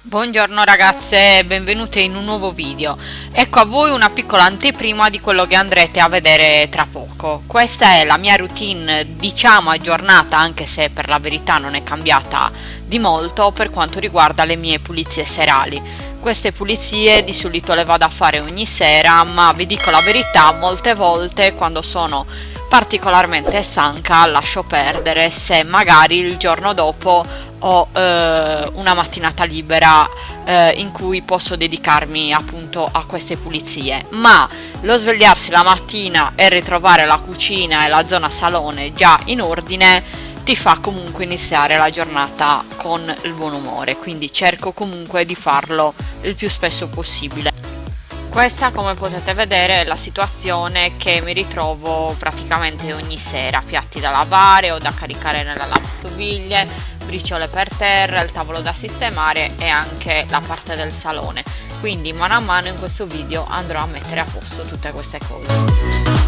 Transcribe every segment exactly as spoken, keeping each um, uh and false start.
Buongiorno ragazze, benvenute in un nuovo video. Ecco a voi una piccola anteprima di quello che andrete a vedere tra poco. Questa è la mia routine, diciamo aggiornata, anche se per la verità non è cambiata di molto per quanto riguarda le mie pulizie serali. Queste pulizie di solito le vado a fare ogni sera, ma vi dico la verità, molte volte quando sono particolarmente stanca lascio perdere se magari il giorno dopo ho eh, una mattinata libera eh, in cui posso dedicarmi appunto a queste pulizie, ma lo svegliarsi la mattina e ritrovare la cucina e la zona salone già in ordine ti fa comunque iniziare la giornata con il buon umore, quindi cerco comunque di farlo il più spesso possibile. Questa, come potete vedere, è la situazione che mi ritrovo praticamente ogni sera: piatti da lavare o da caricare nella lavastoviglie, briciole per terra, il tavolo da sistemare e anche la parte del salone. Quindi mano a mano in questo video andrò a mettere a posto tutte queste cose.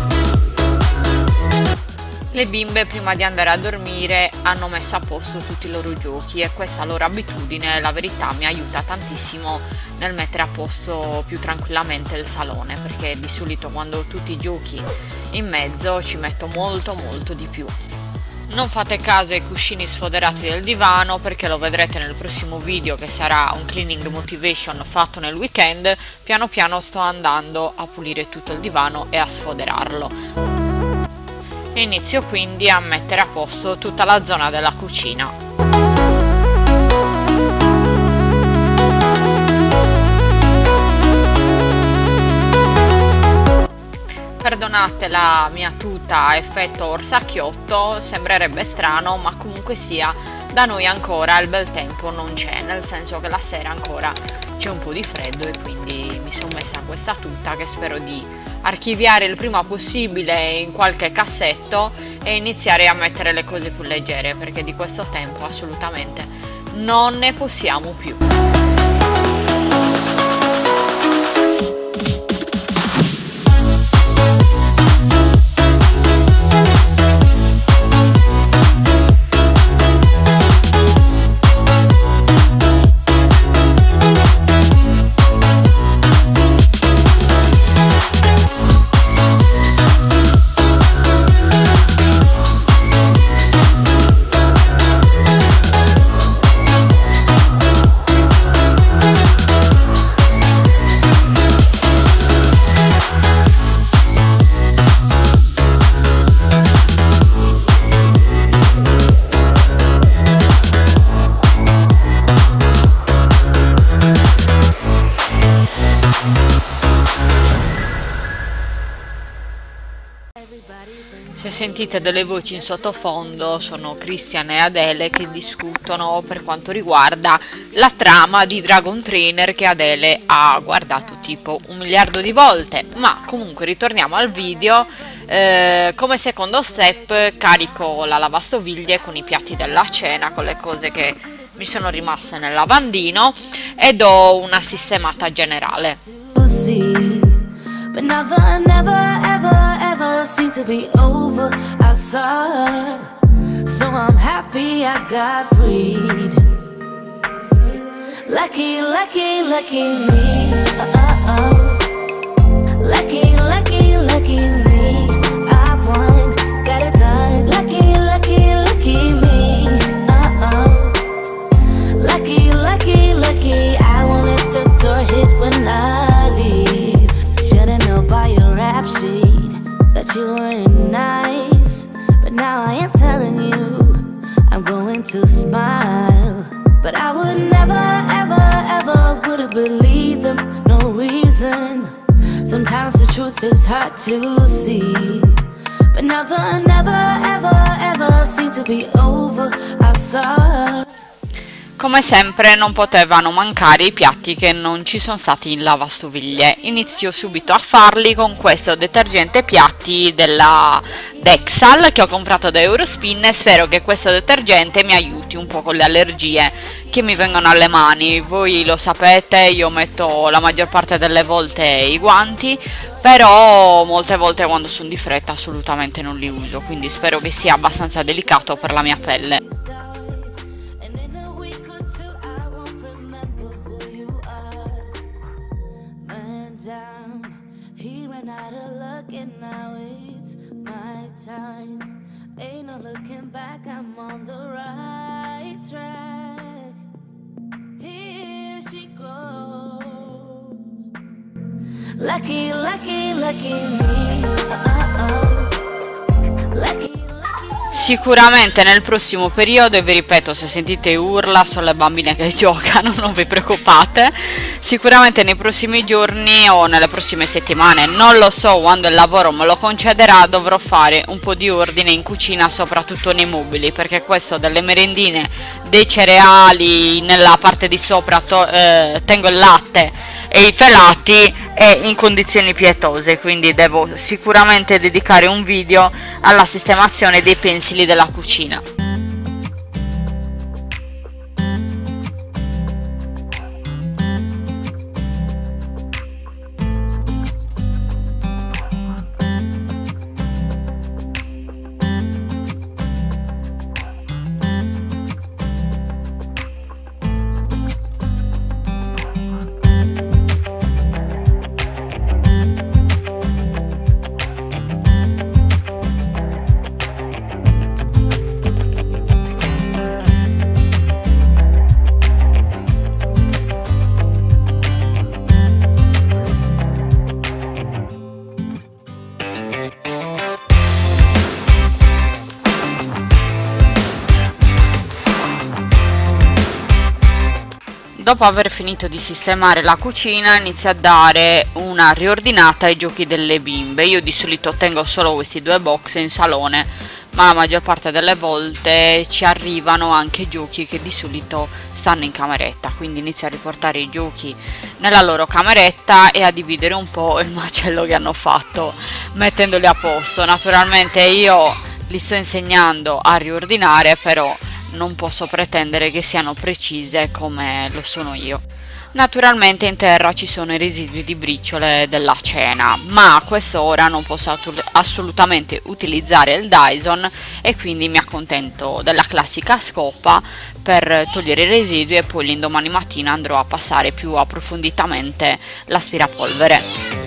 Le bimbe prima di andare a dormire hanno messo a posto tutti i loro giochi e questa loro abitudine, la verità, mi aiuta tantissimo nel mettere a posto più tranquillamente il salone, perché di solito quando ho tutti i giochi in mezzo ci metto molto molto di più. Non fate caso ai cuscini sfoderati del divano, perché lo vedrete nel prossimo video, che sarà un cleaning motivation fatto nel weekend. Piano piano sto andando a pulire tutto il divano e a sfoderarlo. Inizio quindi a mettere a posto tutta la zona della cucina. Perdonate la mia tuta a effetto orsacchiotto, sembrerebbe strano, ma comunque sia da noi ancora il bel tempo non c'è, nel senso che la sera ancora c'è un po' di freddo e quindi mi sono messa questa tuta che spero di archiviare il prima possibile in qualche cassetto e iniziare a mettere le cose più leggere, perché di questo tempo assolutamente non ne possiamo più. Se sentite delle voci in sottofondo sono Cristian e Adele che discutono per quanto riguarda la trama di Dragon Trainer, che Adele ha guardato tipo un miliardo di volte. Ma comunque ritorniamo al video. Eh, come secondo step carico la lavastoviglie con i piatti della cena, con le cose che mi sono rimaste nel lavandino, e do una sistemata generale. But now the never ever ever seemed to be over. I saw her, so I'm happy I got freed. Lucky, lucky, lucky me. Uh-oh. Lucky, lucky, lucky me. I won, got it done. Lucky, lucky, lucky me. Uh-oh. Lucky, lucky, lucky. I won't let the door hit when I leave. By your rap sheet that you weren't nice, but now I am telling you I'm going to smile. But I would never, ever, ever would have believed them, no reason. Sometimes the truth is hard to see, but now the never, ever, ever seemed to be over. I saw her. Come sempre non potevano mancare i piatti che non ci sono stati in lavastoviglie. Inizio subito a farli con questo detergente piatti della Dexal che ho comprato da Eurospin e spero che questo detergente mi aiuti un po' con le allergie che mi vengono alle mani. Voi lo sapete, io metto la maggior parte delle volte i guanti, però molte volte quando sono di fretta assolutamente non li uso, quindi spero che sia abbastanza delicato per la mia pelle. looking back, I'm on the right track. Here she goes. Lucky, lucky, lucky me. Uh-oh. Lucky. Sicuramente nel prossimo periodo, e vi ripeto, se sentite urla sono le bambine che giocano, non vi preoccupate, sicuramente nei prossimi giorni o nelle prossime settimane, non lo so quando il lavoro me lo concederà, dovrò fare un po' di ordine in cucina, soprattutto nei mobili, perché questo delle merendine, dei cereali, nella parte di sopra eh, tengo il latte e i pelati è in condizioni pietose, quindi devo sicuramente dedicare un video alla sistemazione dei pensili della cucina. Dopo aver finito di sistemare la cucina, inizio a dare una riordinata ai giochi delle bimbe. Io di solito tengo solo questi due box in salone, ma la maggior parte delle volte ci arrivano anche giochi che di solito stanno in cameretta, quindi inizio a riportare i giochi nella loro cameretta e a dividere un po' il macello che hanno fatto mettendoli a posto. Naturalmente io li sto insegnando a riordinare, però non posso pretendere che siano precise come lo sono io. Naturalmente in terra ci sono i residui di briciole della cena, ma a quest'ora non posso assolutamente utilizzare il Dyson e quindi mi accontento della classica scopa per togliere i residui, e poi l'indomani mattina andrò a passare più approfonditamente l'aspirapolvere.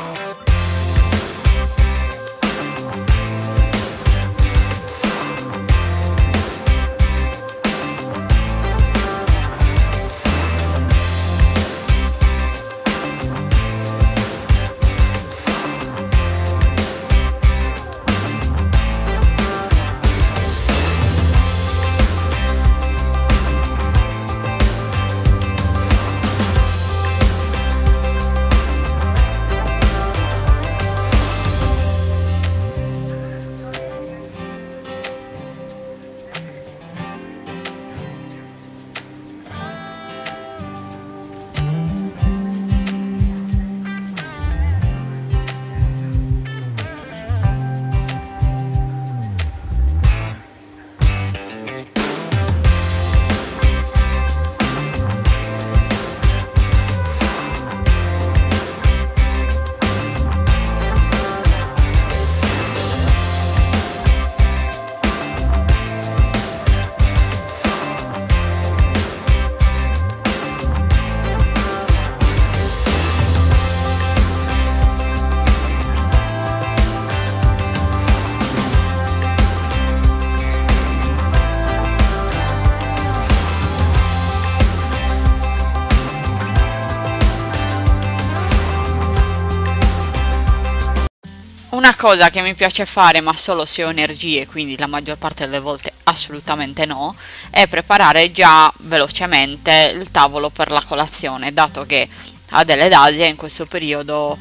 Una cosa che mi piace fare, ma solo se ho energie, quindi la maggior parte delle volte assolutamente no, è preparare già velocemente il tavolo per la colazione, dato che Adele ed Asia in questo periodo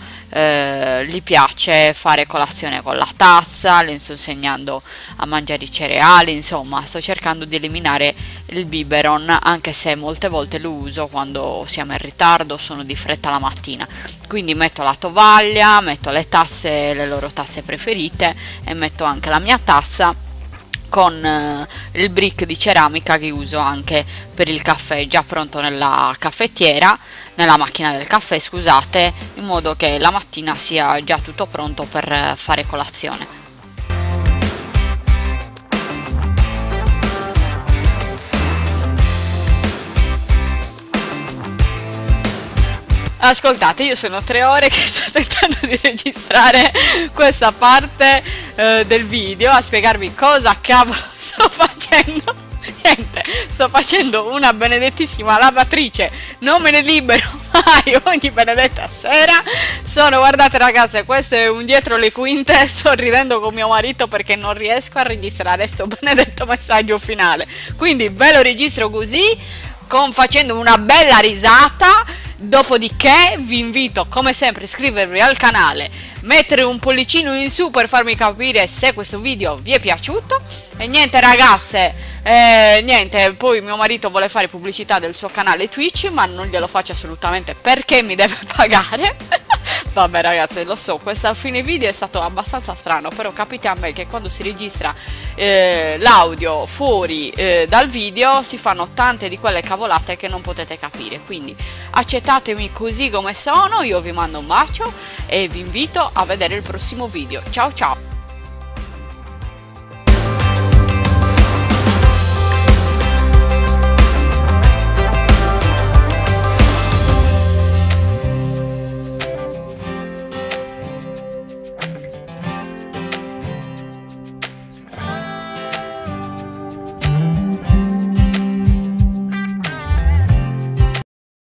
eh, gli piace fare colazione con la tazza, le sto insegnando a mangiare i cereali, insomma sto cercando di eliminare il biberon, anche se molte volte lo uso quando siamo in ritardo, sono di fretta la mattina, quindi metto la tovaglia, metto le tazze, le loro tazze preferite, e metto anche la mia tazza con eh, il brick di ceramica che uso anche per il caffè, già pronto nella caffettiera, nella macchina del caffè, scusate, in modo che la mattina sia già tutto pronto per fare colazione. Ascoltate, io sono tre ore che sto tentando di registrare questa parte eh, del video a spiegarvi cosa cavolo sto facendo niente, sto facendo una benedettissima lavatrice, non me ne libero mai ogni benedetta sera. Sono, guardate ragazze, questo è un dietro le quinte, sto ridendo con mio marito perché non riesco a registrare sto benedetto messaggio finale, quindi ve lo registro così, con, facendo una bella risata. Dopodiché vi invito come sempre a iscrivervi al canale, mettere un pollicino in su per farmi capire se questo video vi è piaciuto. E niente ragazze, eh, niente, poi mio marito vuole fare pubblicità del suo canale Twitch, ma non glielo faccio assolutamente perché mi deve pagare. Vabbè ragazzi, lo so, questo fine video è stato abbastanza strano, però capite a me che quando si registra eh, l'audio fuori eh, dal video si fanno tante di quelle cavolate che non potete capire, quindi accettatemi così come sono, io vi mando un bacio e vi invito a vedere il prossimo video. Ciao ciao!